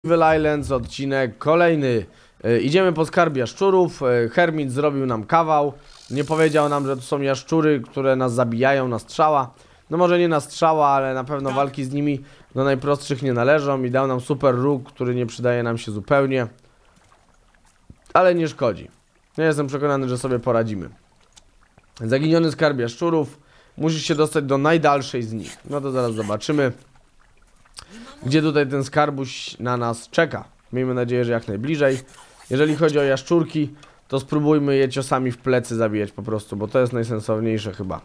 Evil Islands, odcinek kolejny. Idziemy po skarb jaszczurów. Hermit zrobił nam kawał. Nie powiedział nam, że to są jaszczury, które nas zabijają na strzała. No może nie na strzała, ale na pewno walki z nimi do najprostszych nie należą. I dał nam super róg, który nie przydaje nam się zupełnie. Ale nie szkodzi. Ja jestem przekonany, że sobie poradzimy. Zaginiony skarb jaszczurów. Musisz się dostać do najdalszej z nich. No to zaraz zobaczymy, gdzie tutaj ten skarbuś na nas czeka. Miejmy nadzieję, że jak najbliżej. Jeżeli chodzi o jaszczurki, to spróbujmy je ciosami w plecy zabijać po prostu, bo to jest najsensowniejsze chyba.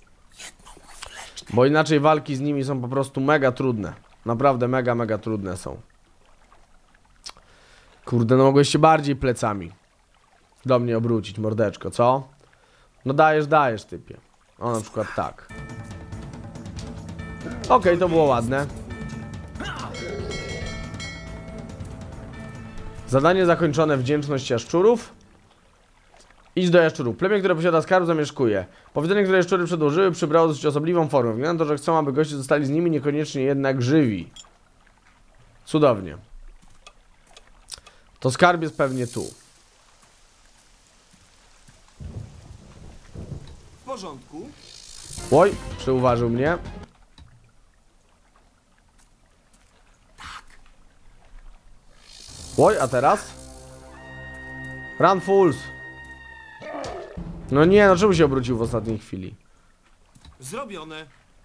Bo inaczej walki z nimi są po prostu mega trudne. Naprawdę mega trudne są. Kurde, no mogłeś się bardziej plecami do mnie obrócić, mordeczko, co? No dajesz, typie. O, na przykład tak. Okej, to było ładne. Zadanie zakończone. Wdzięczność jaszczurów. Idź do jaszczurów. Plemię, które posiada skarb, zamieszkuje. Powiedzenie, które jaszczury przedłożyły, przybrało dosyć osobliwą formę. Wygląda na to, że chcą, aby goście zostali z nimi, niekoniecznie jednak żywi. Cudownie. To skarb jest pewnie tu. W porządku. Oj, przyuważył mnie. Oj, a teraz? Run fools. No nie, no czemu się obrócił w ostatniej chwili? Zrobione.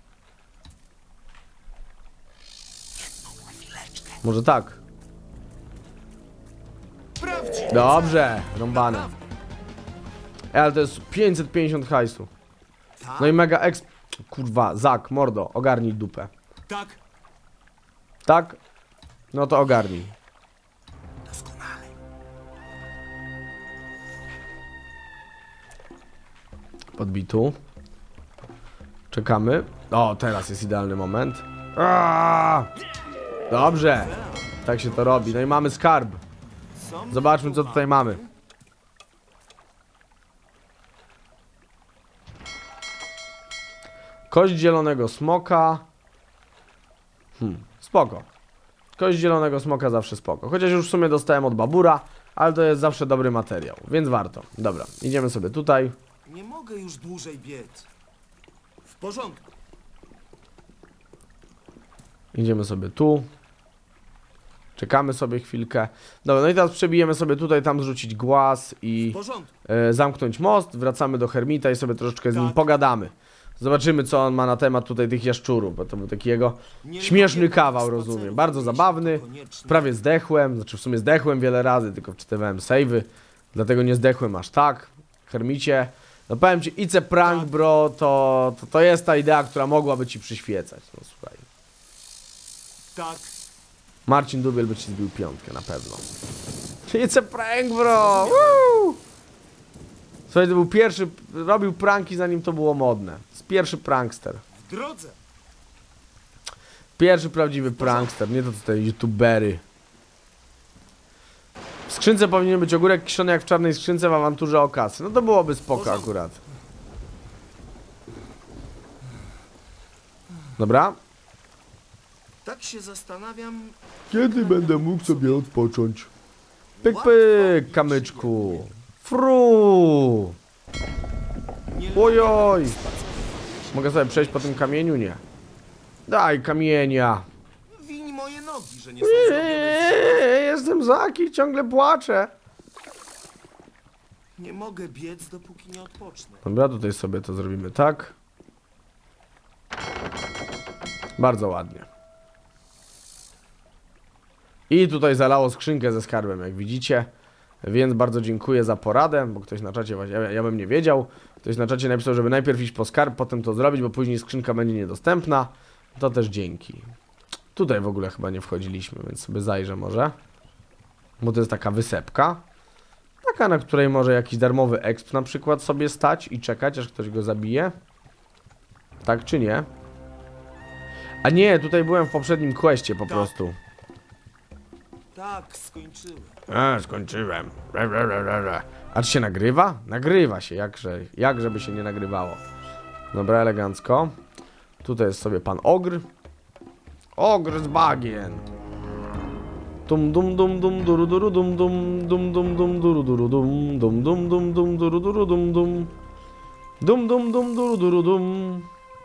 Może tak. Prawdziwe. Dobrze, rąbane. Ale to jest 550 hajsu. No i mega exp... Kurwa, Zak, mordo, ogarnij dupę. Tak. Tak? No to ogarnij. Doskonale. Podbitu. Czekamy. O, teraz jest idealny moment. Aaaa! Dobrze. Tak się to robi. No i mamy skarb. Zobaczmy, co tutaj mamy. Kość zielonego smoka. Spoko. Kość zielonego smoka zawsze spoko. Chociaż już w sumie dostałem od babura, ale to jest zawsze dobry materiał, więc warto. Dobra, idziemy sobie tutaj. Nie mogę już dłużej biec. W porządku. Idziemy sobie tu. Czekamy sobie chwilkę. Dobra, no i teraz przebijemy sobie tutaj, tam zrzucić głaz i W porządku. zamknąć most. Wracamy do Hermita i sobie troszeczkę z nim pogadamy. Zobaczymy, co on ma na temat tutaj tych jaszczurów, bo to był taki jego śmieszny kawał, rozumiem. Bardzo zabawny. Prawie zdechłem, znaczy w sumie zdechłem wiele razy, tylko wczytywałem save'y. Dlatego nie zdechłem aż tak. Hermicie, no powiem ci, it's a prank, bro, to jest ta idea, która mogłaby ci przyświecać. No słuchaj. Tak. Marcin Dubiel by ci zbił piątkę, na pewno. It's a prank, bro! Woo! Słuchaj, to był pierwszy, robił pranki zanim to było modne. Jest pierwszy prankster. W drodze. Pierwszy prawdziwy prankster, nie to tutaj youtubery. W skrzynce powinien być ogórek kiszony jak w czarnej skrzynce w awanturze o kasy. No to byłoby spoko akurat. Dobra. Tak się zastanawiam. Kiedy będę mógł sobie odpocząć? Pyk, pyk, kamyczku. Fru. Ojoj. Mogę sobie przejść po tym kamieniu? Nie. Daj kamienia. Wiń moje nogi, że nie są zrobione. Jestem Zaki, ciągle płaczę. Nie mogę biec, dopóki nie odpocznę. Dobra, tutaj sobie to zrobimy tak. Bardzo ładnie. I tutaj zalało skrzynkę ze skarbem, jak widzicie. Więc bardzo dziękuję za poradę, bo ktoś na czacie, ja bym nie wiedział. Ktoś na czacie napisał, żeby najpierw iść po skarb, potem to zrobić, bo później skrzynka będzie niedostępna. To też dzięki. Tutaj w ogóle chyba nie wchodziliśmy, więc sobie zajrzę może. Bo to jest taka wysepka. Taka, na której może jakiś darmowy exp na przykład sobie stać i czekać, aż ktoś go zabije. Tak czy nie? A nie, tutaj byłem w poprzednim questie po prostu. Tak, skończyłem. Skończyłem. A czy się nagrywa? Nagrywa się, jakże by się nie nagrywało. Dobra, elegancko. Tutaj jest sobie pan Ogr. Ogr z bagien. Dum dum dum dum duru duru dum dum dum dum dum duru duru dum dum dum dum dum duru duru dum dum dum dum dum duru duru dum.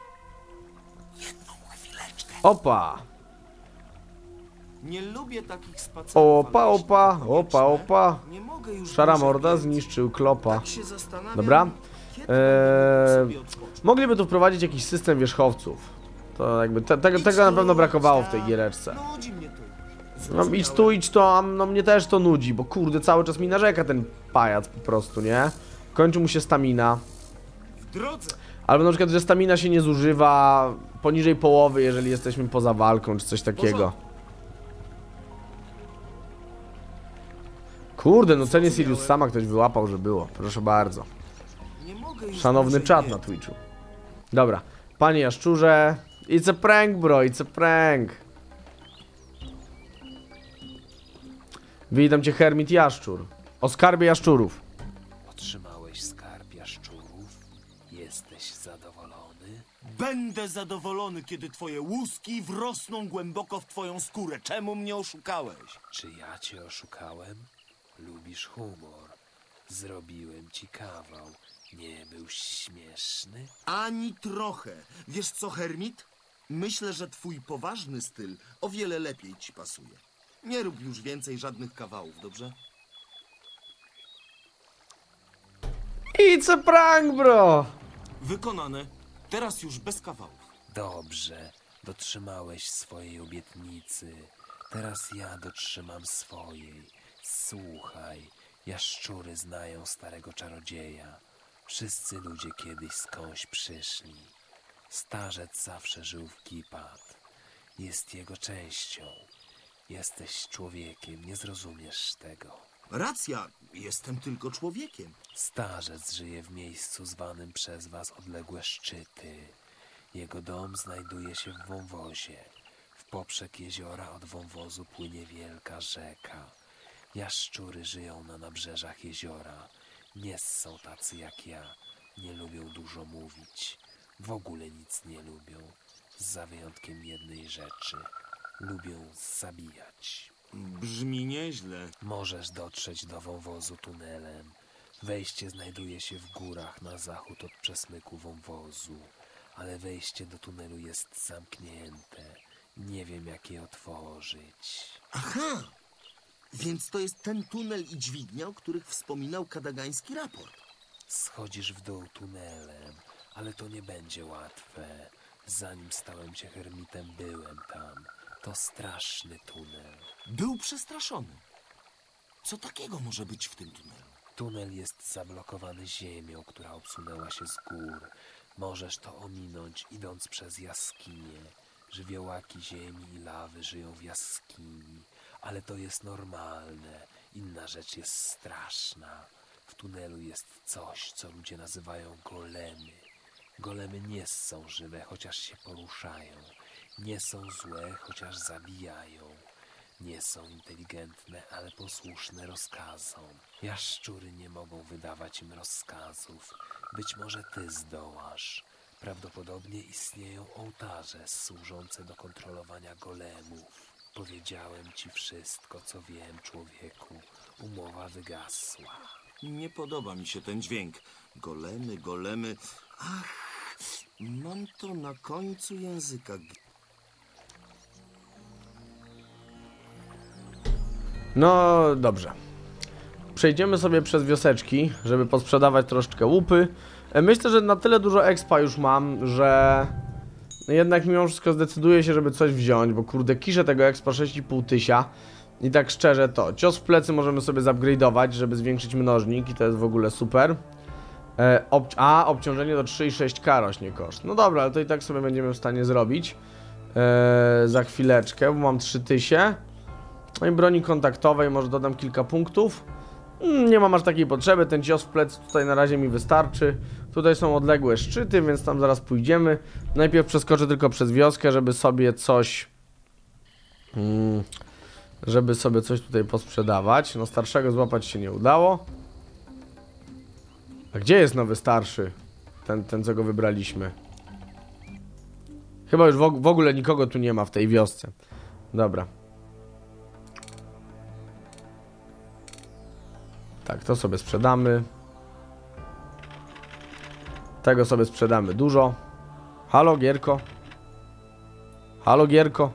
Opa! Nie lubię takich spacerów. Opa, ale jeśli opa, to konieczne, opa, opa. Nie mogę już Szara dłużej morda biec. zniszczył klopa. Tak się zastanawiam, Dobra. kiedy będę mógł sobie odpocząć. Mogliby tu wprowadzić jakiś system wierzchowców. To jakby tego na pewno brakowało w tej giereczce. Nudzi mnie to. No idź tu, a no mnie też to nudzi, bo kurde cały czas mi narzeka ten pajac po prostu, nie? Kończy mu się stamina. W drodze. Albo na przykład, że stamina się nie zużywa poniżej połowy, jeżeli jesteśmy poza walką, czy coś takiego. Kurde, no cenię Sirius sama ktoś wyłapał, że było. Proszę bardzo. Nie mogę już Szanowny dłużej czat biec. na Twitchu. Dobra, panie jaszczurze. It's a prank, bro, it's a prank. Witam cię, Hermit Jaszczur. O skarbie jaszczurów. Otrzymałeś skarb jaszczurów? Jesteś zadowolony? Będę zadowolony, kiedy twoje łuski wrosną głęboko w twoją skórę. Czemu mnie oszukałeś? Czy ja cię oszukałem? Lubisz humor. Zrobiłem ci kawał. Nie był śmieszny? Ani trochę. Wiesz co, Hermit? Myślę, że twój poważny styl o wiele lepiej ci pasuje. Nie rób już więcej żadnych kawałów, dobrze? It's a prank, bro. Wykonane. Teraz już bez kawałów. Dobrze, dotrzymałeś swojej obietnicy. Teraz ja dotrzymam swojej. Słuchaj, jaszczury znają starego czarodzieja. Wszyscy ludzie kiedyś skądś przyszli. Starzec zawsze żył w Gipat. Jest jego częścią. Jesteś człowiekiem, nie zrozumiesz tego. Racja, jestem tylko człowiekiem. Starzec żyje w miejscu zwanym przez was odległe szczyty. Jego dom znajduje się w wąwozie. W poprzek jeziora od wąwozu płynie wielka rzeka. Jaszczury żyją na nabrzeżach jeziora. Nie są tacy jak ja. Nie lubią dużo mówić. W ogóle nic nie lubią. Za wyjątkiem jednej rzeczy. Lubią zabijać. Brzmi nieźle. Możesz dotrzeć do wąwozu tunelem. Wejście znajduje się w górach na zachód od przesmyku wąwozu. Ale wejście do tunelu jest zamknięte. Nie wiem, jak je otworzyć. Aha! Więc to jest ten tunel i dźwignia, o których wspominał kadagański raport. Schodzisz w dół tunelem, ale to nie będzie łatwe. Zanim stałem się hermitem, byłem tam. To straszny tunel. Był przestraszony. Co takiego może być w tym tunelu? Tunel jest zablokowany ziemią, która obsunęła się z gór. Możesz to ominąć, idąc przez jaskinie. Żywiołaki ziemi i lawy żyją w jaskini, ale to jest normalne. Inna rzecz jest straszna. W tunelu jest coś, co ludzie nazywają golemy. Golemy nie są żywe, chociaż się poruszają. Nie są złe, chociaż zabijają. Nie są inteligentne, ale posłuszne rozkazom. Jaszczury nie mogą wydawać im rozkazów. Być może ty zdołasz. Prawdopodobnie istnieją ołtarze służące do kontrolowania golemów. Powiedziałem ci wszystko, co wiem, człowieku. Umowa wygasła. Nie podoba mi się ten dźwięk. Golemy, golemy. Ach, mam to na końcu języka. No dobrze. Przejdziemy sobie przez wioseczki, żeby posprzedawać troszeczkę łupy. Myślę, że na tyle dużo expa już mam, że jednak mimo wszystko zdecyduję się, żeby coś wziąć, bo kurde kiszę tego expa 6,5 tysiąca. I tak szczerze to, cios w plecy możemy sobie zupgrade'ować, żeby zwiększyć mnożnik i to jest w ogóle super. Obciążenie do 3,6K rośnie koszt. No dobra, ale to i tak sobie będziemy w stanie zrobić za chwileczkę, bo mam 3000. No i broni kontaktowej może dodam kilka punktów. Nie mam aż takiej potrzeby, ten cios w plecy tutaj na razie mi wystarczy. Tutaj są odległe szczyty, więc tam zaraz pójdziemy. Najpierw przeskoczę tylko przez wioskę, żeby sobie coś tutaj posprzedawać. No starszego złapać się nie udało. A gdzie jest nowy starszy? Ten co go wybraliśmy. Chyba już w ogóle nikogo tu nie ma w tej wiosce. Dobra. Tak, to sobie sprzedamy. Tego sobie sprzedamy dużo. Halo, Gierko. Halo, Gierko.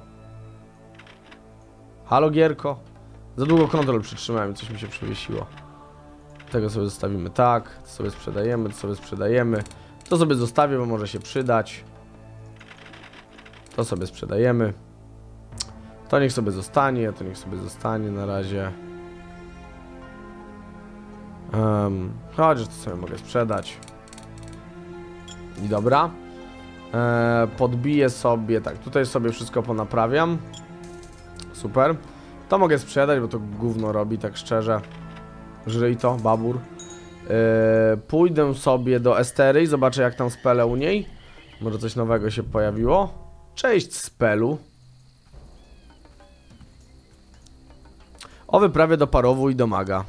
Halo, Gierko. Za długo kontrol przytrzymałem, coś mi się przewiesiło. Tego sobie zostawimy tak. To sobie sprzedajemy, to sobie sprzedajemy. To sobie zostawię, bo może się przydać. To sobie sprzedajemy. To niech sobie zostanie, to niech sobie zostanie na razie. Chociaż to sobie mogę sprzedać. I dobra. Podbiję sobie, tak, tutaj sobie wszystko ponaprawiam. Super. To mogę sprzedać, bo to gówno robi, tak szczerze. Żyj to, babur. Pójdę sobie do Estery i zobaczę, jak tam spele u niej. Może coś nowego się pojawiło. Cześć, spelu. O wyprawie do Parowu i do Maga.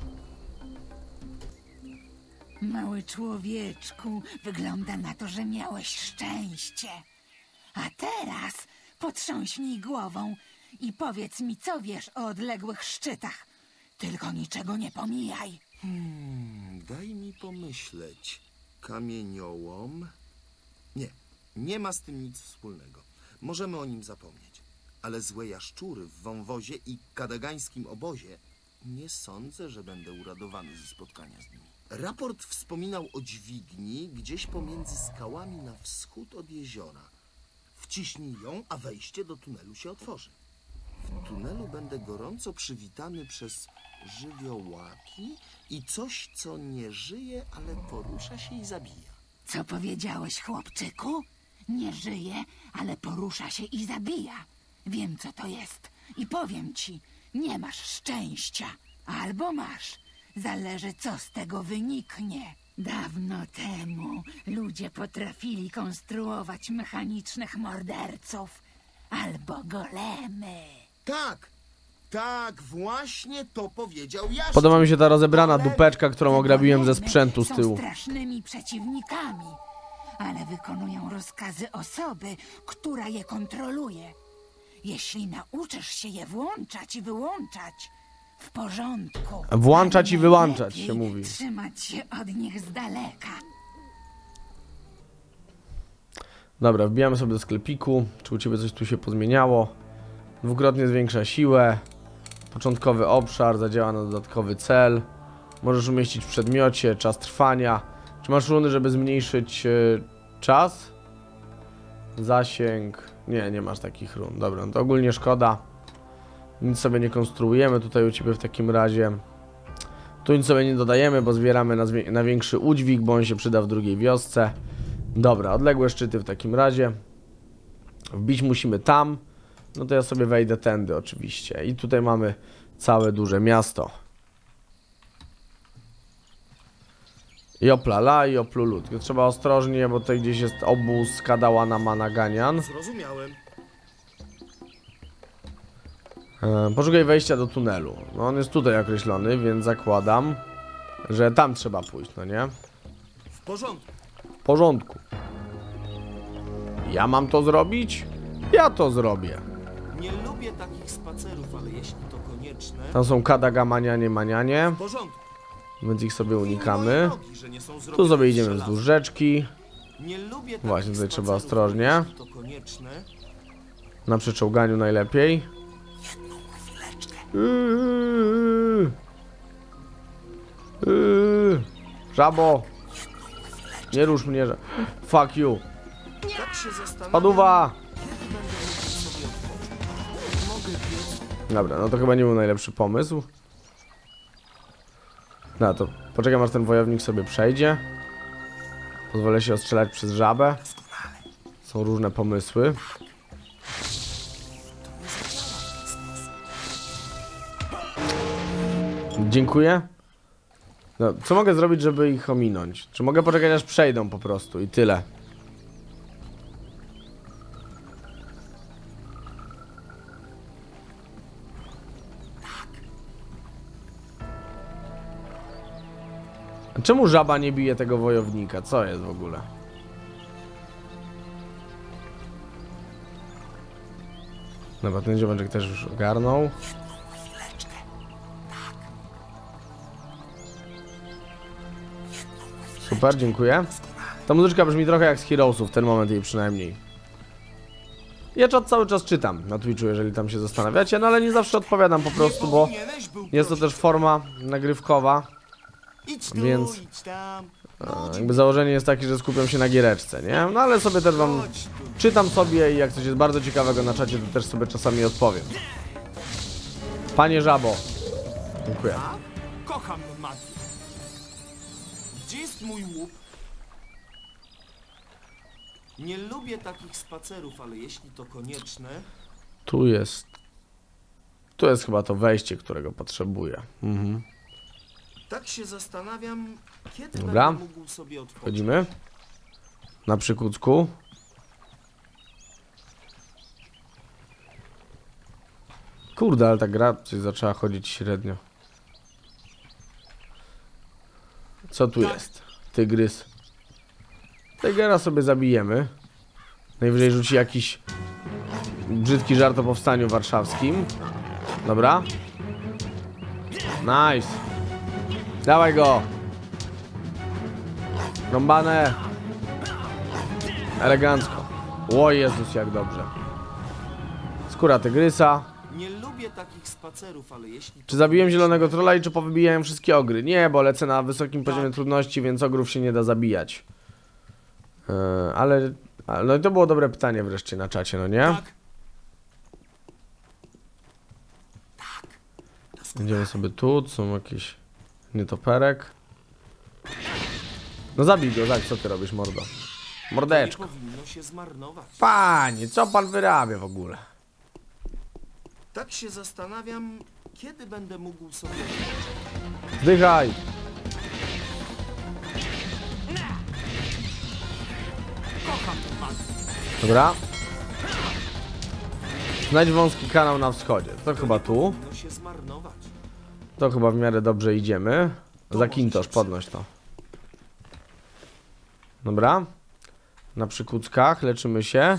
Mały człowieczku, wygląda na to, że miałeś szczęście. A teraz potrząśnij głową i powiedz mi, co wiesz o odległych szczytach. Tylko niczego nie pomijaj. Daj mi pomyśleć. Kamieniołom? Nie ma z tym nic wspólnego. Możemy o nim zapomnieć. Ale złe jaszczury w wąwozie i kadagańskim obozie nie sądzę, że będę uradowany ze spotkania z nimi. Raport wspominał o dźwigni gdzieś pomiędzy skałami na wschód od jeziora. Wciśnij ją, a wejście do tunelu się otworzy. W tunelu będę gorąco przywitany przez żywiołaki i coś, co nie żyje, ale porusza się i zabija. Co powiedziałeś, chłopczyku? Nie żyje, ale porusza się i zabija. Wiem, co to jest i powiem ci, nie masz szczęścia. Albo masz. Zależy, co z tego wyniknie. Dawno temu ludzie potrafili konstruować mechanicznych morderców albo golemy. Tak, właśnie to powiedział Jaszczur. Podoba mi się ta rozebrana dupeczka, którą ograbiłem ze sprzętu z tyłu. Są strasznymi przeciwnikami, ale wykonują rozkazy osoby, która je kontroluje. Jeśli nauczysz się je włączać i wyłączać, w porządku. Włączać i Ale wyłączać najlepiej się mówi. Trzymać się od nich z daleka. Dobra, wbijamy sobie do sklepiku. Czy u ciebie coś tu się pozmieniało? Dwukrotnie zwiększa siłę. Początkowy obszar, zadziała na dodatkowy cel. Możesz umieścić w przedmiocie, czas trwania. Czy masz runy, żeby zmniejszyć czas? Zasięg. Nie masz takich run. Dobra, no to ogólnie szkoda. Nic sobie nie konstruujemy tutaj u ciebie w takim razie. Tu nic sobie nie dodajemy, bo zbieramy na większy udźwig, bo on się przyda w drugiej wiosce. Dobra, odległe szczyty w takim razie. Wbić musimy tam. No to ja sobie wejdę tędy oczywiście. I tutaj mamy całe duże miasto. Joplala i Joplulut. Tylko trzeba ostrożnie, bo tutaj gdzieś jest obóz Kadałana Managanian. Zrozumiałem. Poszukaj wejścia do tunelu. No on jest tutaj określony, więc zakładam, że tam trzeba pójść, no nie? W porządku. W porządku. Ja mam to zrobić? Ja to zrobię. Nie lubię takich spacerów, ale jeśli to konieczne... Tam są Kadagamanianie, manianie, W porządku. więc ich sobie unikamy. Moje nogi, że nie są Tu zrobione sobie z idziemy żelaza. wzdłuż rzeczki. Nie lubię takich Właśnie, tutaj trzeba spacerów, ostrożnie. ale jeśli to konieczne... Na przeczołganiu najlepiej. Żabo! Nie rusz mnie, że... Fuck you! Tak się zastanawiam, Paduwa! kiedy będę mógł sobie odpocząć. Mogę biec. Dobra, no to chyba nie był najlepszy pomysł. No to poczekam, aż ten wojownik sobie przejdzie. Pozwolę się ostrzelać przez żabę. Są różne pomysły. Dziękuję. No, co mogę zrobić, żeby ich ominąć? Czy mogę poczekać, aż przejdą po prostu i tyle? Czemu żaba nie bije tego wojownika? Co jest w ogóle? Dobra, ten ziomeczek też już ogarnął. Super, dziękuję. Ta muzyczka brzmi trochę jak z Heroesów, w ten moment jej przynajmniej. Ja cały czas czytam na Twitchu, jeżeli tam się zastanawiacie, no ale nie zawsze odpowiadam po prostu, bo jest to też forma nagrywkowa, więc jakby założenie jest takie, że skupiam się na giereczce, nie? No ale sobie też wam czytam sobie i jak coś jest bardzo ciekawego na czacie, to też sobie czasami odpowiem. Panie Żabo. Dziękuję. Kocham magię. Gdzie jest mój łup? Nie lubię takich spacerów, ale jeśli to konieczne... Tu jest. Tu jest chyba to wejście, którego potrzebuję. Tak się zastanawiam, kiedy Dobra. będę mógł sobie odpocząć. Wchodzimy. Na przykucku. Kurde, ale ta gra coś zaczęła chodzić średnio. Co tu jest? Tygrys. Tygera sobie zabijemy. Najwyżej rzuci jakiś brzydki żart o powstaniu warszawskim. Dobra. Nice. Dawaj go. Rąbane. Elegancko. O Jezus, jak dobrze. Skóra tygrysa. Nie lubię takich spacerów, ale jeśli... Czy zabiłem zielonego trolla i czy powybijałem wszystkie ogry? Nie, bo lecę na wysokim poziomie trudności, więc ogrów się nie da zabijać. Ale no i to było dobre pytanie wreszcie na czacie, no nie? Idziemy sobie tu, tu są jakieś nietoperek. No zabij go, tak, co ty robisz, mordo? Mordeczko. Nie powinno się zmarnować. Panie, co pan wyrabia w ogóle? Tak się zastanawiam, kiedy będę mógł sobie... Zdychaj! Dobra. Znajdź wąski kanał na wschodzie. To chyba tu. Powinno się zmarnować. To chyba w miarę dobrze idziemy. Zakintosz, podnoś to. Dobra. Na przykuckach leczymy się.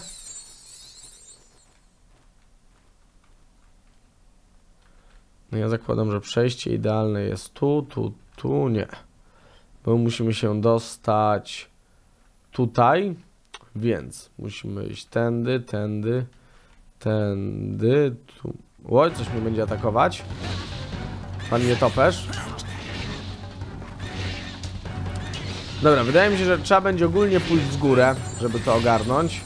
No ja zakładam, że przejście idealne jest tu, nie. Bo musimy się dostać tutaj, więc musimy iść tędy, tu. Oj, coś mnie będzie atakować. Pan nietoperz. Dobra, wydaje mi się, że trzeba będzie ogólnie pójść w górę, żeby to ogarnąć.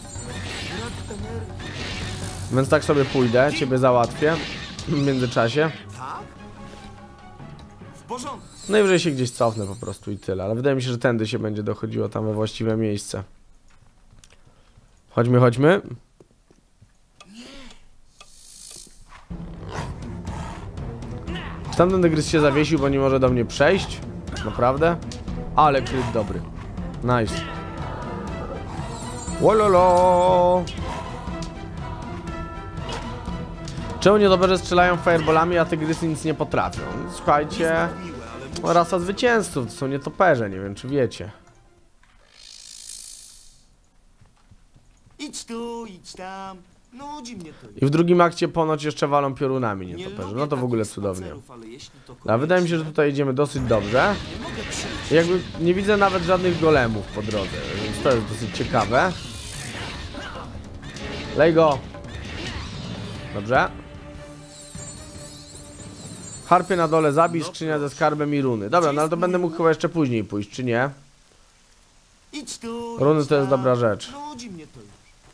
Więc tak sobie pójdę, ciebie załatwię w międzyczasie. Tak? W porządku. Najwyżej się gdzieś cofnę po prostu i tyle, ale wydaje mi się, że tędy się będzie dochodziło tam we właściwe miejsce. Chodźmy, chodźmy. Czy tamten tygrys się zawiesił, bo nie może do mnie przejść? Naprawdę? Ale kryt dobry. Nice. Wololo. Czemu nietoperze strzelają fireballami, a tygrysy nic nie potrafią? Słuchajcie, rasa zwycięzców, to są nietoperze, nie wiem czy wiecie. Idź tu, idź tam. Nudzi mnie to. I w drugim akcie ponoć jeszcze walą piorunami Nie nietoperze. lubię No to w ogóle takich cudownie. spacerów, ale jeśli to A wydaje mi się, że konieczne, tutaj idziemy dosyć dobrze. nie mogę przyjść. I jakby nie widzę nawet żadnych golemów po drodze, więc to jest dosyć ciekawe. Lej go. Dobrze. Harpie na dole zabij, skrzynia ze skarbem i runy. Dobra, no ale to będę mógł chyba jeszcze później pójść, czy nie? Idź tu, Runy idź to jest tam. dobra rzecz. Nudzi mnie to już.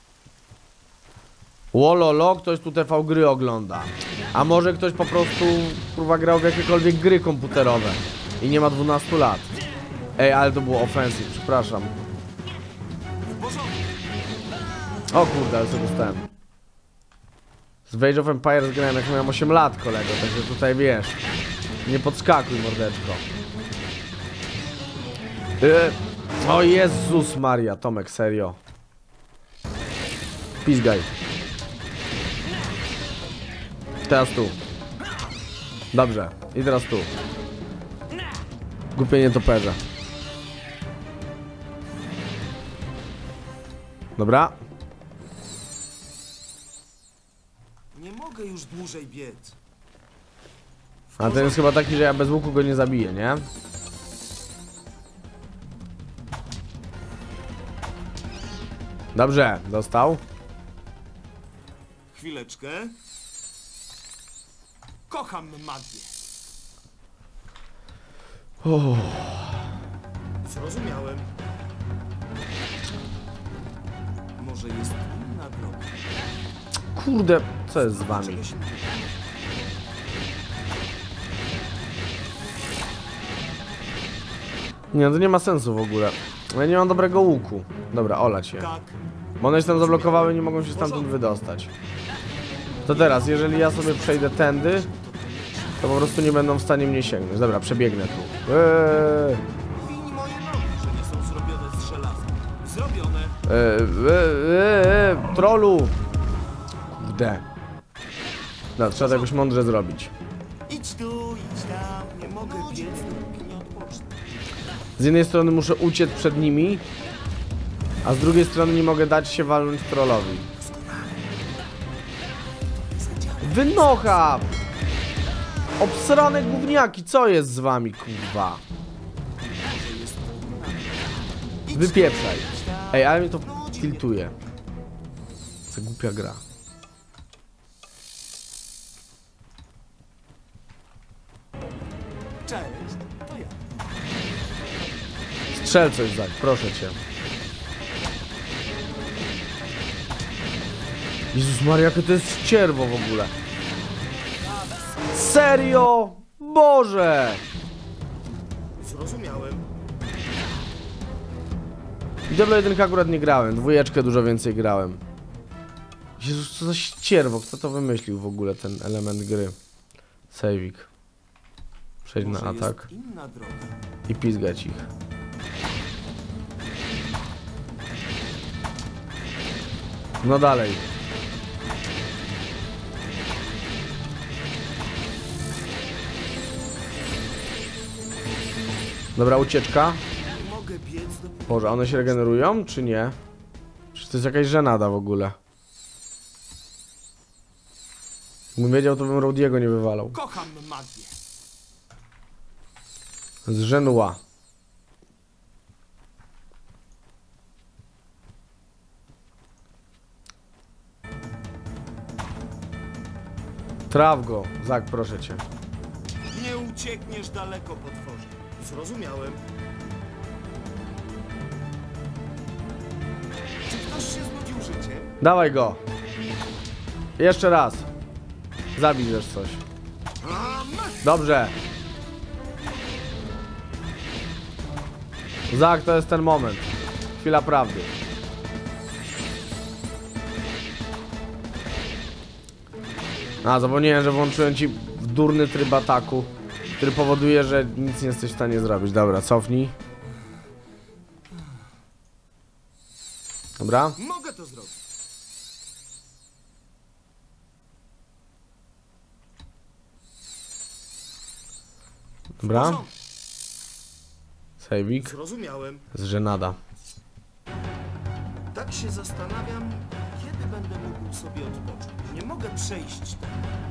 Łololo, ktoś tu TV gry ogląda. A może ktoś po prostu kurwa grał w jakiekolwiek gry komputerowe i nie ma 12 lat. Ej, ale to było offensive, przepraszam. W porządku. O kurde, ale sobie dostałem. Z Age of Empires grałem jak miałem 8 lat, kolego, także tutaj wiesz. Nie podskakuj, mordeczko. O Jezus Maria, Tomek, serio. Pizgaj. Teraz tu. Dobrze, i teraz tu. Głupie nietoperze. Dobra. Nie mogę już dłużej biec. A ten jest chyba taki, że ja bez łuku go nie zabiję, nie? Dobrze, dostał. Chwileczkę. Kocham magię. Zrozumiałem. Może jest inna droga. Kurde, co jest z wami? Czegoś innego. Nie, to nie ma sensu w ogóle. Ja nie mam dobrego łuku. Dobra, olać je. Tak. Bo one się tam zablokowały i nie mogą się stamtąd wydostać. To teraz, jeżeli ja sobie przejdę tędy, to po prostu nie będą w stanie mnie sięgnąć. Dobra, przebiegnę tu. Wini moje nogi, że nie są zrobione z żelaza. Zrobione. Trollu! Kurde. No, trzeba to jakoś mądrze zrobić. Idź tu, idź tam. Nie mogę biec, dopóki nie odpocznę. Z jednej strony muszę uciec przed nimi, a z drugiej strony nie mogę dać się walnąć trollowi. Wynocha! Obsrane gówniaki, co jest z wami, kurwa? Wypieprzaj. Ej, ale mnie to tiltuje. Co głupia gra. Cześć, to ja. Strzel coś, Zak, proszę cię. Jezus Maria, jakie to jest ścierwo w ogóle. Serio? Boże! Zrozumiałem. Diablo 1 akurat nie grałem, dwójeczkę dużo więcej grałem. Jezus, co za ścierwo, kto to wymyślił w ogóle, ten element gry. Sejwik. Przejdź na Może atak jest inna droga. i pizgać ich. No dalej. Dobra, ucieczka. Nie mogę biec, dopóki... Boże, one się regenerują, czy nie? Czy to jest jakaś żenada w ogóle? Gdybym wiedział, to bym Rodiego nie wywalał. Kocham magię. Z żenua. Traf go, Zak, proszę cię. Nie uciekniesz daleko, potworze. Zrozumiałem. Czy ktoś się znudził życiem? Dawaj go. Jeszcze raz. Zabijesz coś. Dobrze. Zak, to jest ten moment. Chwila prawdy. A, zapomniałem, że włączyłem ci durny tryb ataku, który powoduje, że nic nie jesteś w stanie zrobić. Dobra, cofnij. Dobra. Mogę to zrobić. Dobra. Sejwik. Zrozumiałem. Z żenada. Tak się zastanawiam, kiedy będę mógł sobie odpocząć. Nie mogę przejść tam.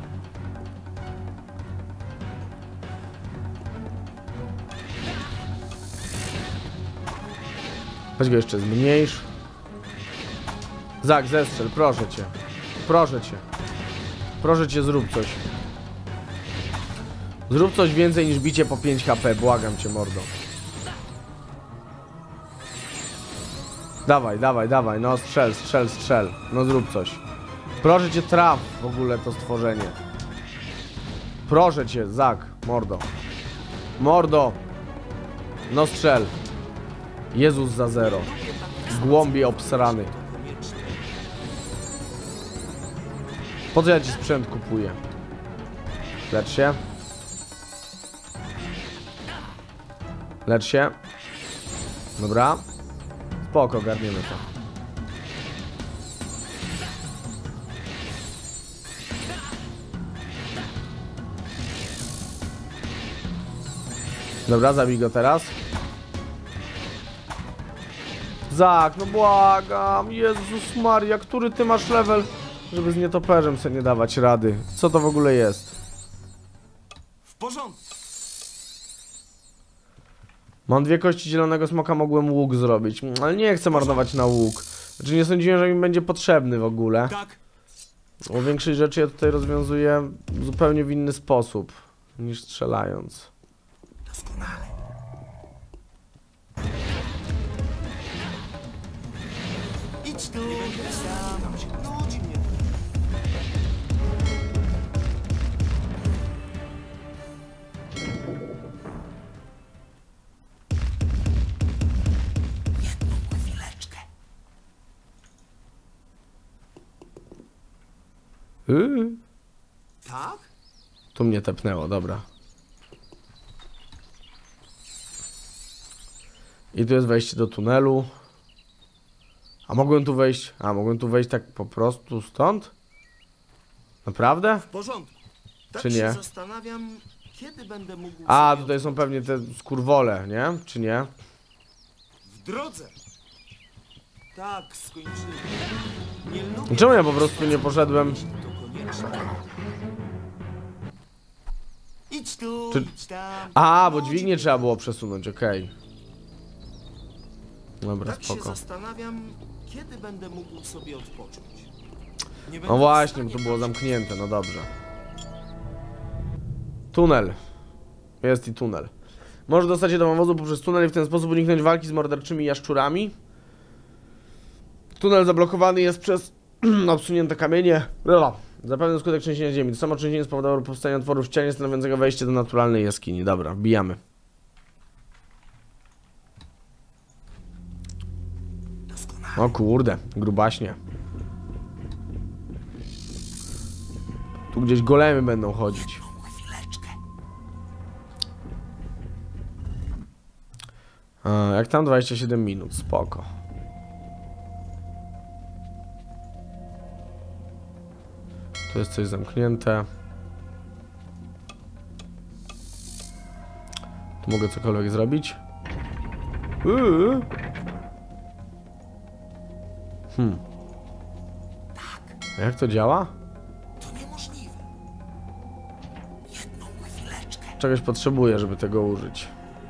Weź go jeszcze zmniejsz. Zak, zestrzel, proszę cię. Proszę cię. Proszę cię, zrób coś. Zrób coś więcej niż bicie po 5 HP, błagam cię, mordo. Dawaj, dawaj, dawaj, no strzel, strzel, strzel. No zrób coś. Proszę cię, traf w ogóle to stworzenie. Proszę cię, Zak, mordo. Mordo. No strzel. Jezus za 0. Głąbie obsrany. Po co ja ci sprzęt kupuję? Lecz się. Lecz się. Dobra. Spoko, ogarniemy to. Dobra, zabij go teraz. Zak, no błagam. Jezus Maria, który ty masz level? Żeby z nietoperzem sobie nie dawać rady. Co to w ogóle jest? W porządku. Mam 2 kości zielonego smoka, mogłem łuk zrobić. Ale nie chcę marnować na łuk. Znaczy nie sądziłem, że mi będzie potrzebny w ogóle. Tak. Bo większość rzeczy ja tutaj rozwiązuję zupełnie w inny sposób niż strzelając. Doskonale. Idź tu, sam. Nudzi mnie. Jedną chwileczkę. Tak? Tu mnie tepnęło, dobra. I tu jest wejście do tunelu. A mogłem tu wejść? A, mogłem tu wejść tak po prostu stąd? Naprawdę? W porządku. Tak Czy się nie? zastanawiam, kiedy będę mógł... A, sobie tutaj są pewnie te skurwole, nie? Czy nie? W drodze. Tak, skończyłem. Nie lubię... Czemu ja po prostu nie poszedłem? To konieczne. Idź tu, Czy- idź tam. A, bo Nudzi dźwignię mnie. trzeba było przesunąć, okej. Dobra, Tak się spoko. zastanawiam, kiedy będę mógł sobie odpocząć. Nie będę No w właśnie, bo stanie to było chodzić. zamknięte, no dobrze. Tunel. Jest i tunel. Możesz dostać się do wąwozu poprzez tunel i w ten sposób uniknąć walki z morderczymi jaszczurami. Tunel zablokowany jest przez obsunięte kamienie. Zapewne skutek trzęsienia ziemi. To samo trzęsienie spowodowało powstanie otworu w ścianie stanowiącego wejście do naturalnej jaskini. Dobra, wbijamy. O kurde, grubaśnie. Tu gdzieś golemy będą chodzić. Chwileczkę. A, jak tam 27 minut, spoko. Tu jest coś zamknięte. Tu mogę cokolwiek zrobić. A jak to działa? To niemożliwe. Jedną chwileczkę. Czegoś potrzebuję, żeby tego użyć.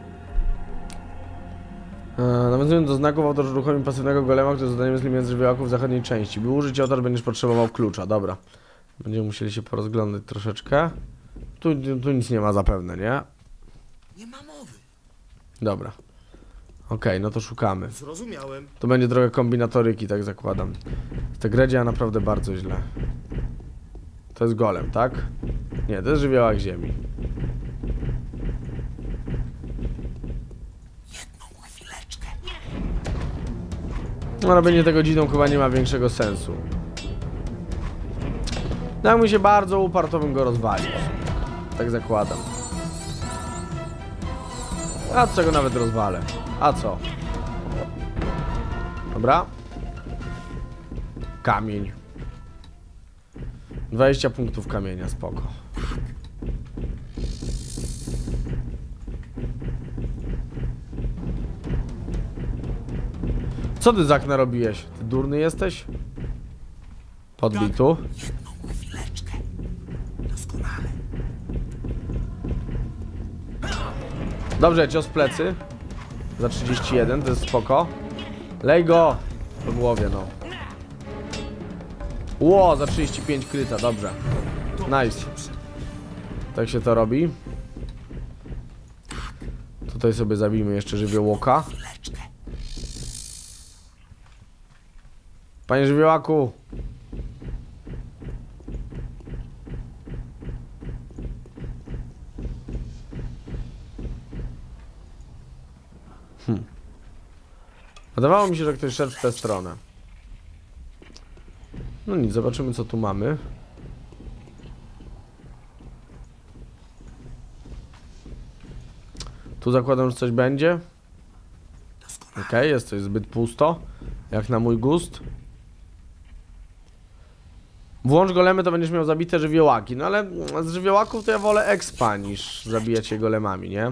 Nawiązując do znaków, autor uruchomi pasywnego golema, który zadaniem jest limit żywiołaków w zachodniej części. By użyć autor, będziesz potrzebował klucza. Dobra. Będziemy musieli się porozglądać troszeczkę. Tu nic nie ma zapewne, nie? Nie ma mowy. Dobra. Okej, no to szukamy. Zrozumiałem. To będzie trochę kombinatoryki, tak zakładam. Ta gra działa naprawdę bardzo źle. To jest golem, tak? Nie, to jest żywiołak ziemi. Jedną chwileczkę. No, robienie tego dzidą chyba nie ma większego sensu. No, jak mi się bardzo uparł, to bym go rozwalił. Tak zakładam. A co go nawet rozwalę? A co? Dobra. Kamień. 20 punktów kamienia, spoko. Co ty, Zak, narobiłeś? Ty durny jesteś? Podbij tu. Jedną chwileczkę. Doskonale. Dobrze, cios w plecy. Za 31, to jest spoko. Lej go! Po głowie, no. Ło, za 35 kryta, dobrze. Nice. Tak się to robi. Tutaj sobie zabijmy jeszcze żywiołoka. Chwileczkę. Panie żywiołaku! Wydawało mi się, że ktoś szedł w tę stronę. No nic, zobaczymy co tu mamy. Tu zakładam, że coś będzie. Okej, jest coś zbyt pusto. Jak na mój gust. Włącz golemy, to będziesz miał zabite żywiołaki. No ale z żywiołaków to ja wolę expa niż zabijać je golemami, nie?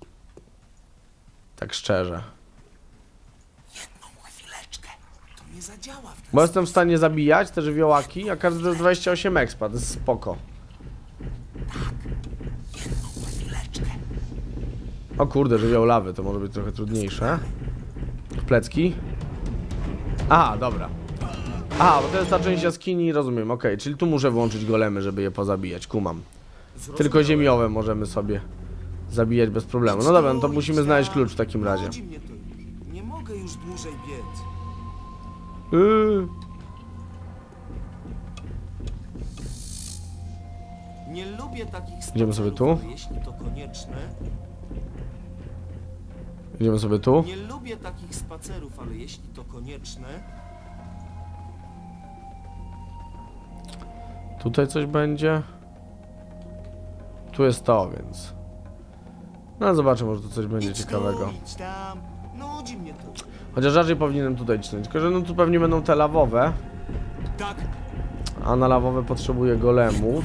Tak szczerze. Jedną chwileczkę. To nie zadziała w ten Bo jestem w stanie zabijać te żywiołaki, a każdy to jest 28 expa, to jest spoko. chwileczkę. O kurde, żywioł lawy, to może być trochę trudniejsze. Plecki. Aha, dobra. Aha, bo to jest ta część jaskini, rozumiem, okej. Czyli tu muszę włączyć golemy, żeby je pozabijać, kumam. Tylko ziemiowe możemy sobie zabijać bez problemu. No dobra, no to musimy znaleźć klucz w takim razie. Nudzi mnie to już. Nie mogę już dłużej biec. Nie lubię takich spacerów, Idziemy sobie tu? ale jeśli to konieczne. Idziemy sobie tu. Nie lubię takich spacerów, ale jeśli to konieczne. Tutaj coś będzie. Tu jest to, więc... No zobaczę, może tu coś będzie Idź ciekawego. tu, idź tam. Nudzi mnie to. Chociaż raczej powinienem tutaj cisnąć. Tylko, że no tu pewnie będą te lawowe. Tak. A na lawowe potrzebuję golemów.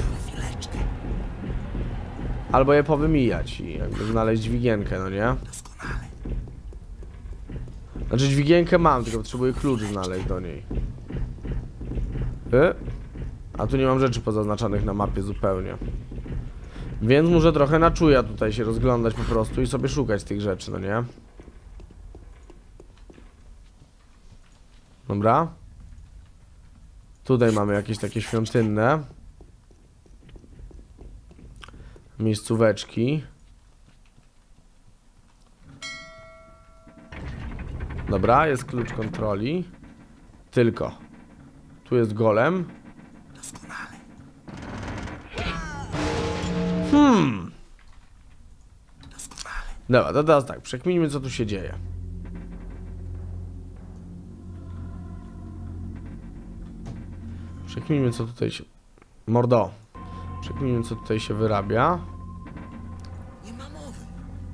Albo je powymijać i jakby znaleźć dźwigienkę, no nie? Znaczy dźwigienkę mam, tylko potrzebuję klucz znaleźć do niej. A tu nie mam rzeczy pozaznaczanych na mapie zupełnie. Więc muszę trochę na czuja tutaj się rozglądać po prostu i sobie szukać tych rzeczy, no nie? Dobra. Tutaj mamy jakieś takie świątynne miejscóweczki. Dobra, jest klucz kontroli. Tylko tu jest golem. Dobra, to teraz tak, przekminimy co tu się dzieje. Przekminimy co tutaj się... Mordo. Przekminimy co tutaj się wyrabia. Nie ma mowy.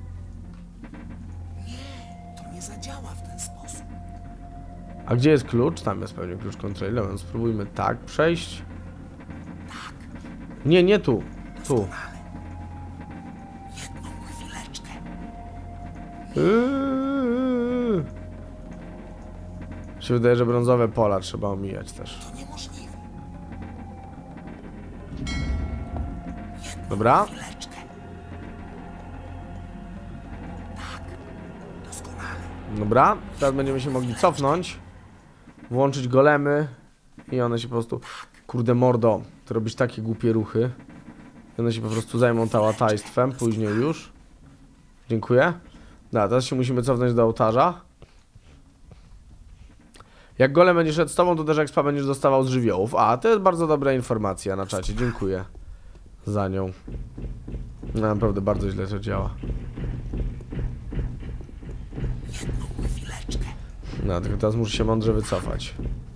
Nie, to nie zadziała w ten sposób. A gdzie jest klucz? Tam jest pewnie klucz kontroli, więc spróbujmy tak przejść. Nie, nie tu. Tu. Jedną chwileczkę. Się wydaje, że brązowe pola trzeba omijać też. To niemożliwe. Dobra. Chwileczkę. Tak. Doskonale. Dobra. Teraz będziemy się mogli cofnąć. Włączyć golemy. I one się po prostu... Kurde mordo. Ty robisz takie głupie ruchy. I one się po prostu zajmą tałatajstwem. Później już. Dziękuję. Dobra, teraz się musimy cofnąć do ołtarza. Jak golem będzie szedł z tobą, to też expa będziesz dostawał z żywiołów. A, to jest bardzo dobra informacja na czacie. Dziękuję za nią. No, naprawdę bardzo źle to działa. No, tylko teraz muszę się mądrze wycofać.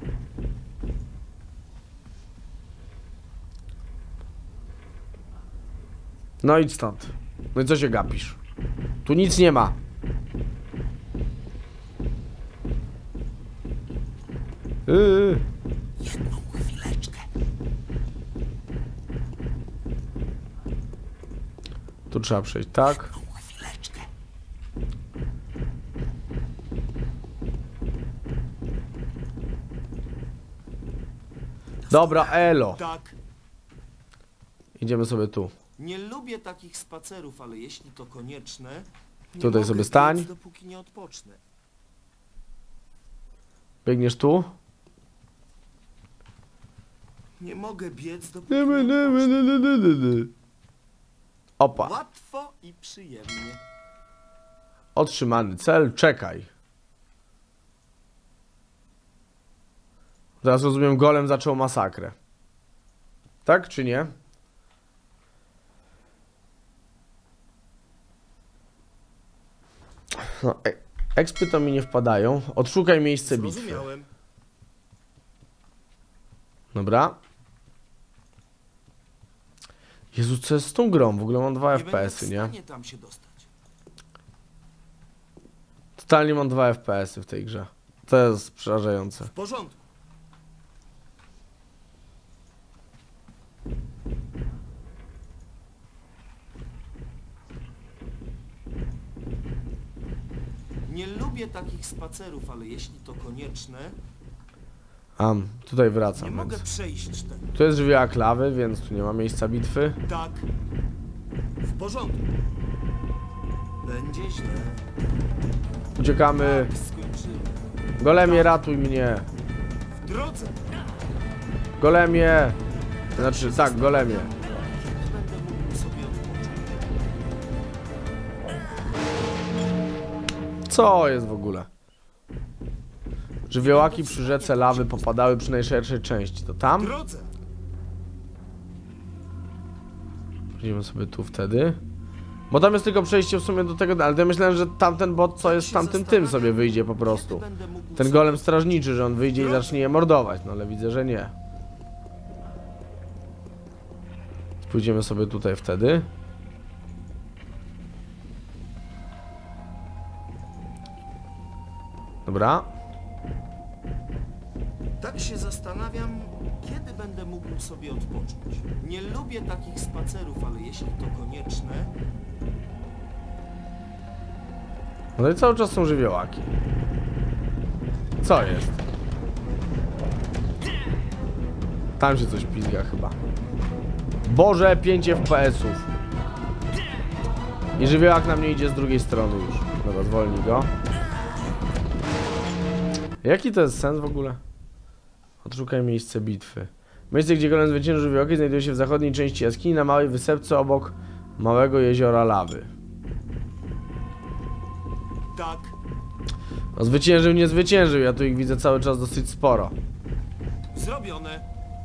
No idź stąd. No i co się gapisz? Tu nic nie ma. Jedną chwileczkę. Tu trzeba przejść, tak? Chwileczkę. Dobra, elo. Tak. Idziemy sobie tu. Nie lubię takich spacerów, ale jeśli to konieczne. Nie Tutaj mogę sobie stań. biec, dopóki nie odpocznę. Biegniesz tu? Nie mogę biec, dopóki nie odpocznę. Opa. Łatwo i przyjemnie. Otrzymany cel, czekaj. Teraz rozumiem, golem zaczął masakrę. Tak czy nie? No, expy to mi nie wpadają. Odszukaj miejsce bitwy. Zrozumiałem. Dobra. Jezu, co jest z tą grą? W ogóle mam 2 FPS-y, nie? Nie tam się dostać. Totalnie mam 2 FPS-y w tej grze. To jest przerażające. W porządku. Nie lubię takich spacerów, ale jeśli to konieczne, Tutaj nie wracam. mogę Więc. przejść ten. Tu jest żywiołak lawy, więc tu nie ma miejsca bitwy. Tak. W porządku. Będzie źle. Uciekamy. Tak, skończyłem. Golemie, ratuj mnie. W drodze! Golemie. Znaczy, tak, golemie. Będę mógł sobie odpocząć. Co jest w ogóle? Żywiołaki przy rzece lawy popadały przy najszerszej części. To W tam? drodze! Idziemy sobie tu wtedy. Bo tam jest tylko przejście w sumie do tego, ale ja myślałem, że tamten bot, co jest tamtym tym, sobie wyjdzie po prostu. Będę mógł Ten golem strażniczy, że on wyjdzie i zacznie je mordować, no ale widzę, że nie. Pójdziemy sobie tutaj wtedy. Dobra. Tak się zastanawiam, kiedy będę mógł sobie odpocząć. Nie lubię takich spacerów, ale jeśli to konieczne... No i cały czas są żywiołaki. Co jest? Tam się coś pizga chyba. Boże, 5 FPS-ów. I żywiołak na mnie idzie z drugiej strony już. Dobra, zwolnij go. Jaki to jest sens w ogóle? Odszukaj miejsce bitwy. Miejsce, gdzie golem zwyciężył żywiołaki, znajduje się w zachodniej części jaskini na małej wysepce obok małego jeziora lawy. Tak, No zwyciężył, nie zwyciężył, ja tu ich widzę cały czas dosyć sporo. zrobione.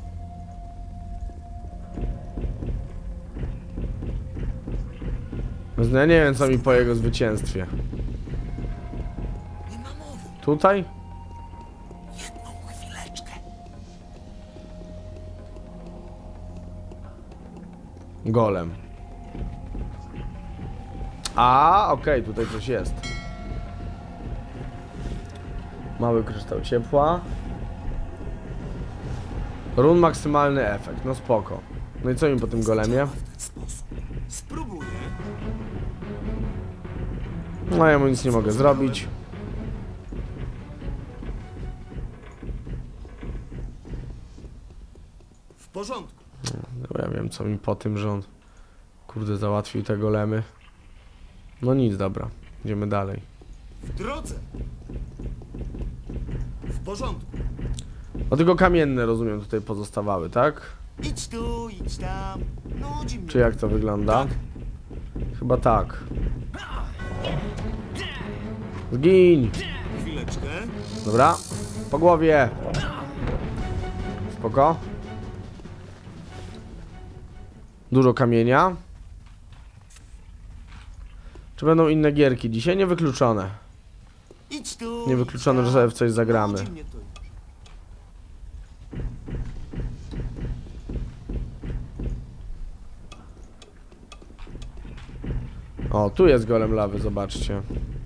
Więc no ja nie wiem, co mi po jego zwycięstwie. Nie ma mowy. Tutaj? Jedną chwileczkę. Golem. A, okej, tutaj coś jest. Mały kryształ ciepła. Run maksymalny efekt, no spoko. No i co mi po tym golemie? W ten sposób. Spróbuję. No ja mu nic nie mogę zrobić. W porządku. No ja wiem, co mi po tym, że on kurde załatwił te golemy. No nic, dobra. Idziemy dalej. W drodze. W porządku. No tylko kamienne, rozumiem, tutaj pozostawały, tak? Idź tu, idź tam. Nudzi mnie. Czy jak to wygląda? Tak. Chyba tak. Zgiń! Chwileczkę. Dobra. Po głowie. Spoko. Dużo kamienia. Czy będą inne gierki dzisiaj? Niewykluczone. Idź tu. Niewykluczone, idź że tam. sobie w coś zagramy. Nudzi mnie to już. O, tu jest golem lawy, zobaczcie.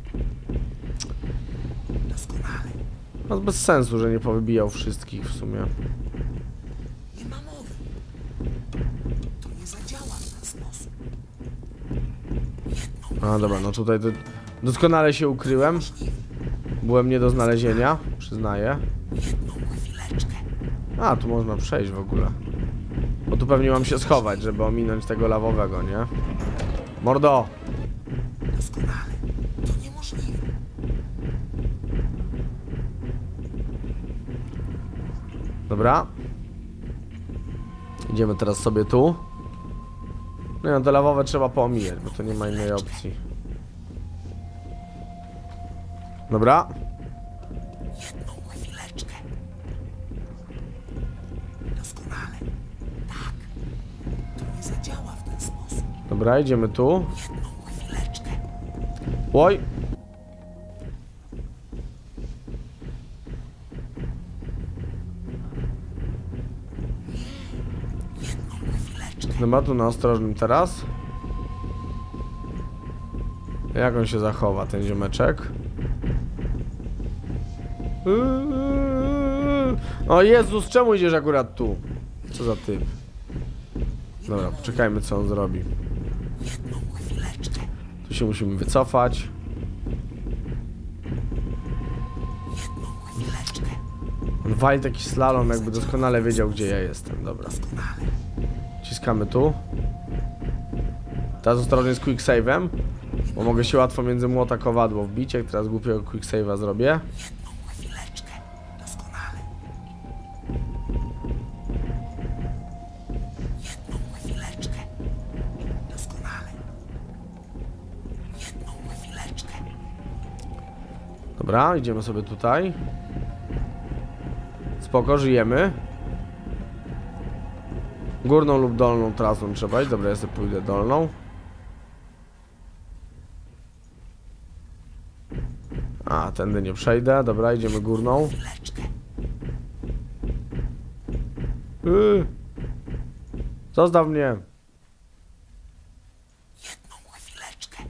Doskonale. No bez sensu, że nie powybijał wszystkich w sumie. Nie ma mowy. To nie zadziała w ten sposób. A dobra, no tutaj to doskonale się ukryłem. Byłem nie do znalezienia, przyznaję. Jedną chwileczkę. A, tu można przejść w ogóle. Bo tu pewnie mam się schować, żeby ominąć tego lawowego, nie? Mordo! Doskonale. To niemożliwe. Dobra. Idziemy teraz sobie tu. No te lawowe trzeba poomijać, bo to nie ma innej opcji. Dobra. Jedną chwileczkę. Doskonale. Tak. To nie zadziała w ten sposób. Dobra, idziemy tu. Jedną chwileczkę. Oj! Jedną chwileczkę. Dobra, tu na ostrożnym teraz. Jak on się zachowa, ten ziomeczek? O Jezus, czemu idziesz akurat tu? Co za typ? Dobra, poczekajmy, co on zrobi. Jedną chwileczkę. Tu się musimy wycofać. Jedną chwileczkę. On wali taki slalom, jakby doskonale wiedział, gdzie ja jestem. Dobra. Doskonale. Ciskamy tu. Teraz ostrożnie z quick save'em, bo mogę się łatwo między młota kowadło wbić, jak teraz głupiego quick save'a zrobię. Jedną chwileczkę. Dobra, idziemy sobie tutaj. Spoko, żyjemy. Górną lub dolną trasą trzeba iść. Dobra, ja sobie pójdę dolną. A, tędy nie przejdę. Dobra, idziemy górną. Zostaw mnie. Jedną chwileczkę.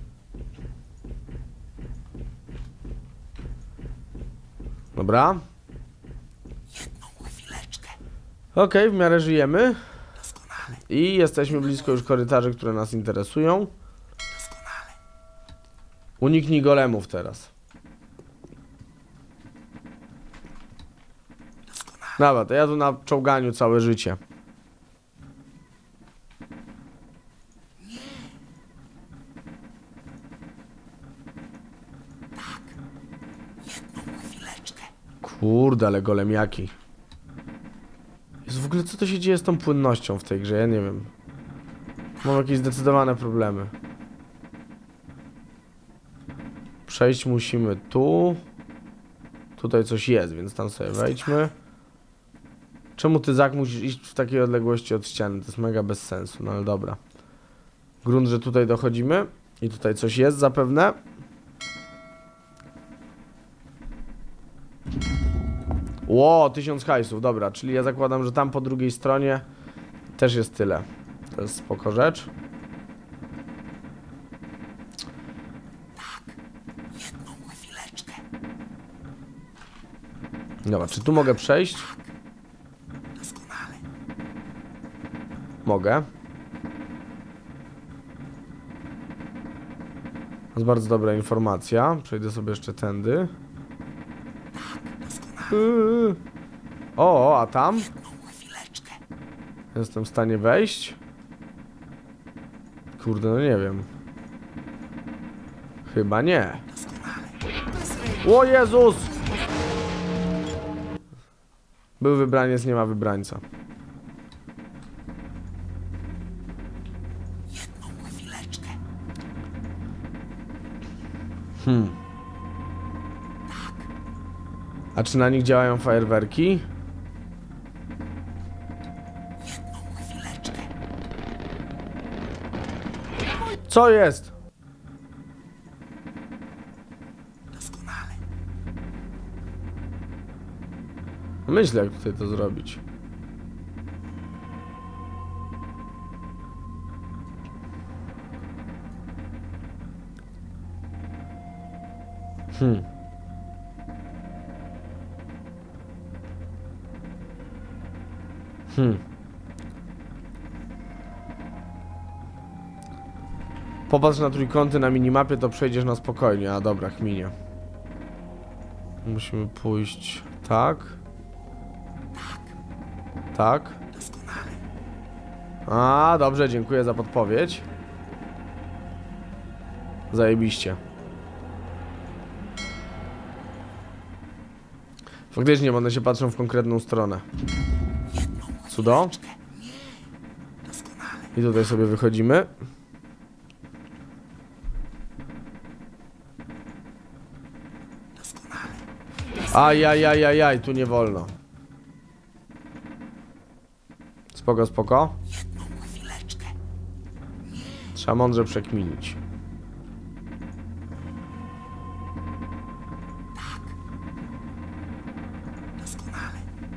Dobra. Jedną chwileczkę. Okej, w miarę żyjemy. Doskonale. I jesteśmy blisko już korytarzy, które nas interesują. Doskonale. Uniknij golemów teraz. Doskonale. Dobra, to ja tu na czołganiu całe życie. Jedną chwileczkę. Kurde, ale golemiaki. Jezu, w ogóle co to się dzieje z tą płynnością w tej grze? Ja nie wiem. Mam jakieś zdecydowane problemy. Przejść musimy tu. Tutaj coś jest, więc tam sobie wejdźmy. Czemu ty, Zak, musisz iść w takiej odległości od ściany? To jest mega bez sensu, no ale dobra. Grunt, że tutaj dochodzimy. I tutaj coś jest zapewne. Ło, 1000 hajsów, dobra, czyli ja zakładam, że tam po drugiej stronie też jest tyle. To jest spoko rzecz. Jedną chwileczkę. Dobra, czy tu mogę przejść? Doskonale. Mogę. To jest bardzo dobra informacja. Przejdę sobie jeszcze tędy. O, a tam? Jedną chwileczkę. Jestem w stanie wejść? Kurde, no nie wiem. Chyba nie. O Jezus! Był wybraniec, nie ma wybrańca. Jedną chwileczkę. A czy na nich działają fajerwerki? Jedną chwileczkę. Co jest? Doskonale. Myślę, jak tutaj to zrobić. Popatrz na trójkąty na minimapie, to przejdziesz na spokojnie. A dobra, chminie. Musimy pójść tak. Tak. A, dobrze, dziękuję za podpowiedź. Zajebiście. Faktycznie, one się patrzą w konkretną stronę. Cudo. I tutaj sobie wychodzimy. Ajajajajaj, tu nie wolno. Spoko, spoko. Jedną chwileczkę. Trzeba mądrze przekminić. Doskonale.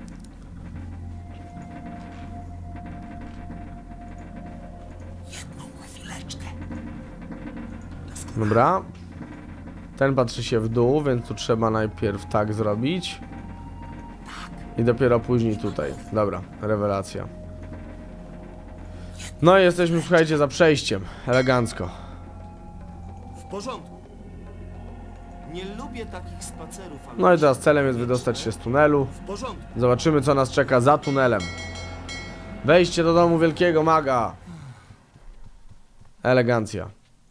Jedną chwileczkę. Dobra. Ten patrzy się w dół, więc tu trzeba najpierw tak zrobić. I dopiero później tutaj. Dobra, rewelacja. No i jesteśmy, słuchajcie, za przejściem. Elegancko. W porządku. Nie lubię takich spacerów, ale... No i teraz celem jest wydostać się z tunelu. W porządku. Zobaczymy, co nas czeka za tunelem. Wejście do domu wielkiego maga. Elegancja.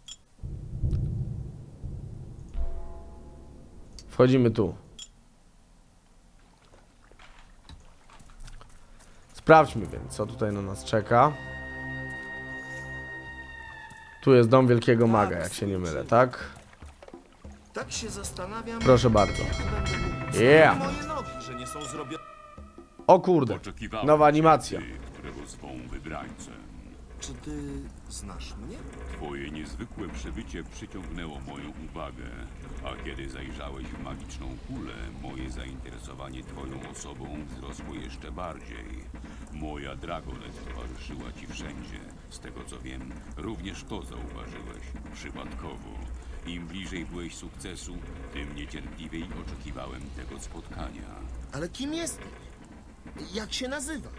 Wchodzimy tu. Sprawdźmy więc, co tutaj na nas czeka. Tu jest dom wielkiego maga, jak się nie mylę, tak? Tak się zastanawiam, Proszę bardzo. jak będę mógł Yeah. moje nogi, że nie są zrobione. O kurde, Oczekiwałem nowa cię, animacja. ty, którego zwą wybrańcem. Czy ty znasz mnie? Twoje niezwykłe przybycie przyciągnęło moją uwagę, a kiedy zajrzałeś w magiczną kulę, moje zainteresowanie twoją osobą wzrosło jeszcze bardziej. Moja Dragonet towarzyszyła ci wszędzie. Z tego co wiem, również to zauważyłeś. Przypadkowo. Im bliżej byłeś sukcesu, tym niecierpliwiej oczekiwałem tego spotkania. Ale kim jesteś? Jak się nazywasz?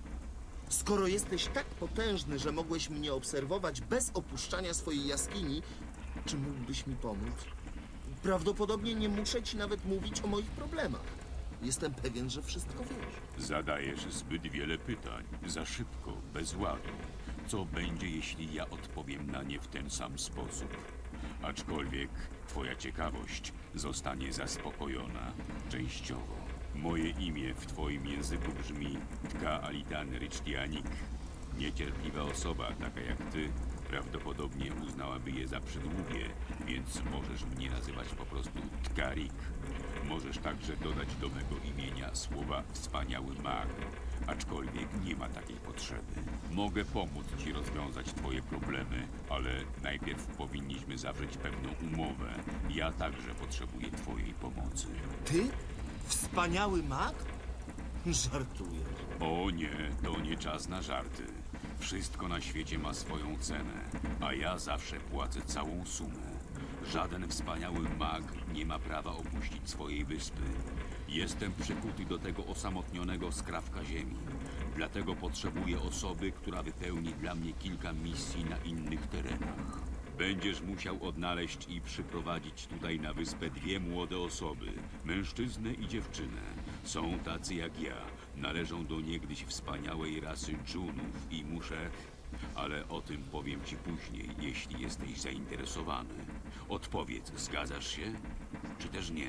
Skoro jesteś tak potężny, że mogłeś mnie obserwować bez opuszczania swojej jaskini, czy mógłbyś mi pomóc? Prawdopodobnie nie muszę ci nawet mówić o moich problemach. Jestem pewien, że wszystko wiesz. Zadajesz zbyt wiele pytań, za szybko, bez ładu. Co będzie, jeśli ja odpowiem na nie w ten sam sposób? Aczkolwiek twoja ciekawość zostanie zaspokojona częściowo. Moje imię w twoim języku brzmi Tka Alitan Richtianik. Niecierpliwa osoba, taka jak ty, prawdopodobnie uznałaby je za przydługie, więc możesz mnie nazywać po prostu Tkarik. Możesz także dodać do mego imienia słowa wspaniały mag, aczkolwiek nie ma takiej potrzeby. Mogę pomóc ci rozwiązać twoje problemy, ale najpierw powinniśmy zawrzeć pewną umowę. Ja także potrzebuję twojej pomocy. Ty? Wspaniały mag? Żartujesz. O nie, to nie czas na żarty. Wszystko na świecie ma swoją cenę, a ja zawsze płacę całą sumę. Żaden wspaniały mag nie ma prawa opuścić swojej wyspy. Jestem przykuty do tego osamotnionego skrawka ziemi. Dlatego potrzebuję osoby, która wypełni dla mnie kilka misji na innych terenach. Będziesz musiał odnaleźć i przyprowadzić tutaj na wyspę dwie młode osoby, mężczyznę i dziewczynę. Są tacy jak ja, należą do niegdyś wspaniałej rasy dżunów i muszę... Ale o tym powiem ci później, jeśli jesteś zainteresowany. Odpowiedz, zgadzasz się? Czy też nie?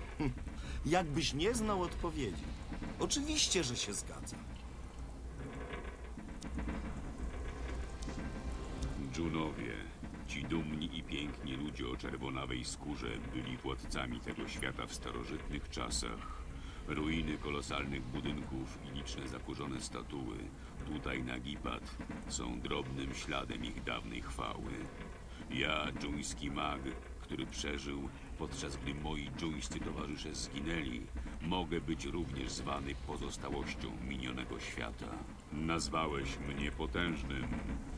Jakbyś nie znał odpowiedzi. Oczywiście, że się zgadzam. Dżunowie, ci dumni i piękni ludzie o czerwonawej skórze byli władcami tego świata w starożytnych czasach. Ruiny kolosalnych budynków i liczne zakurzone statuły tutaj na Gipat są drobnym śladem ich dawnej chwały. Ja, dżuński mag, który przeżył, podczas gdy moi dżuńscy towarzysze zginęli, mogę być również zwany pozostałością minionego świata. Nazwałeś mnie potężnym.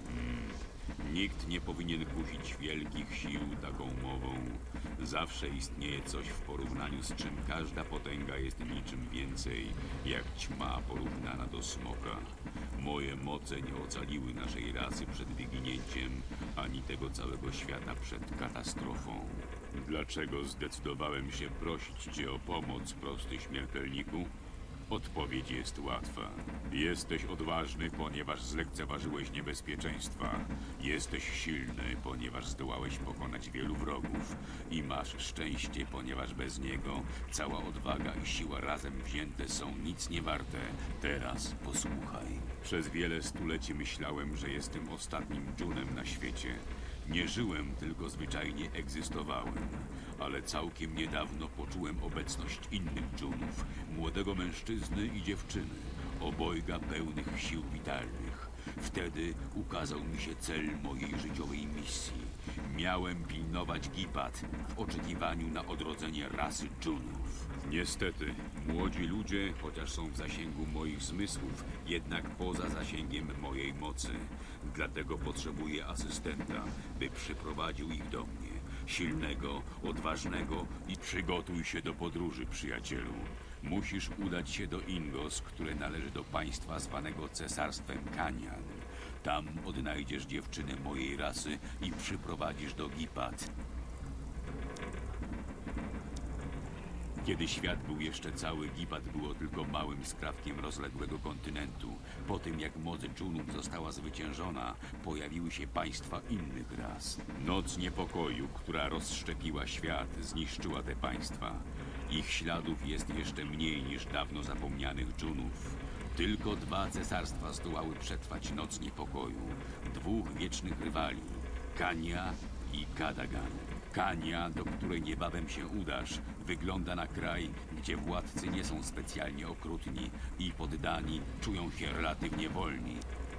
Nikt nie powinien kusić wielkich sił taką mową. Zawsze istnieje coś w porównaniu z czym każda potęga jest niczym więcej, jak ćma porównana do smoka. Moje moce nie ocaliły naszej rasy przed wyginięciem, ani tego całego świata przed katastrofą. Dlaczego zdecydowałem się prosić cię o pomoc, prosty śmiertelniku? Odpowiedź jest łatwa. Jesteś odważny, ponieważ zlekceważyłeś niebezpieczeństwa. Jesteś silny, ponieważ zdołałeś pokonać wielu wrogów. I masz szczęście, ponieważ bez niego cała odwaga i siła razem wzięte są nic nie warte. Teraz posłuchaj. Przez wiele stuleci myślałem, że jestem ostatnim dżunem na świecie. Nie żyłem, tylko zwyczajnie egzystowałem. Ale całkiem niedawno poczułem obecność innych dżunów, młodego mężczyzny i dziewczyny, obojga pełnych sił witalnych. Wtedy ukazał mi się cel mojej życiowej misji. Miałem pilnować Gipat w oczekiwaniu na odrodzenie rasy dżunów. Niestety, młodzi ludzie, chociaż są w zasięgu moich zmysłów, jednak poza zasięgiem mojej mocy. Dlatego potrzebuję asystenta, by przyprowadził ich do mnie. Silnego, odważnego i przygotuj się do podróży, przyjacielu. Musisz udać się do Ingos, które należy do państwa zwanego cesarstwem Kanyan. Tam odnajdziesz dziewczynę mojej rasy i przyprowadzisz do Gipat. Kiedy świat był jeszcze cały, Gipat było tylko małym skrawkiem rozległego kontynentu. Po tym, jak moc dżunów została zwyciężona, pojawiły się państwa innych ras. Noc niepokoju, która rozszczepiła świat, zniszczyła te państwa. Ich śladów jest jeszcze mniej niż dawno zapomnianych dżunów. Tylko dwa cesarstwa zdołały przetrwać noc niepokoju. Dwóch wiecznych rywali, Kania i Kadagan. Kania, do której niebawem się udasz, wygląda na kraj, gdzie władcy nie są specjalnie okrutni i poddani czują się relatywnie wolni.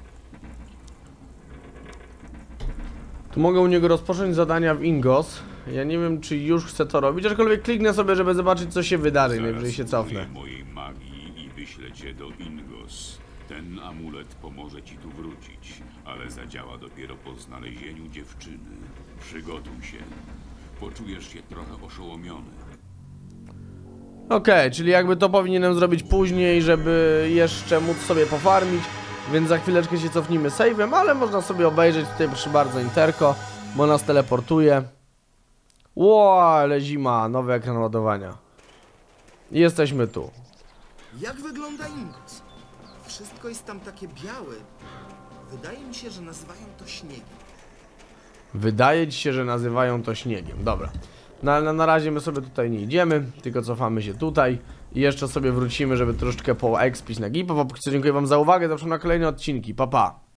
Tu mogę u niego rozpocząć zadania w Ingos. Ja nie wiem, czy już chcę to robić, aczkolwiek kliknę sobie, żeby zobaczyć, co się wydarzy, najwyżej się Zaraz cofnę. użyję mojej magii i wyślę cię do Ingos. Ten amulet pomoże ci tu wrócić, ale zadziała dopiero po znalezieniu dziewczyny. Przygotuj się. Poczujesz się trochę oszołomiony. Okej, czyli jakby to powinienem zrobić później, żeby jeszcze móc sobie pofarmić. Więc za chwileczkę się cofnijmy save'em, ale można sobie obejrzeć tutaj, proszę bardzo, interko, bo nas teleportuje. Ło, ale zima, nowy ekran ładowania. I jesteśmy tu. Jak wygląda Ingos? Wszystko jest tam takie białe. Wydaje mi się, że nazywają to śniegiem. Wydaje ci się, że nazywają to śniegiem. Dobra. No ale na razie my sobie tutaj nie idziemy, tylko cofamy się tutaj. I jeszcze sobie wrócimy, żeby troszeczkę poekspić na gipa. Po co dziękuję wam za uwagę, zapraszam na kolejne odcinki. Pa, pa.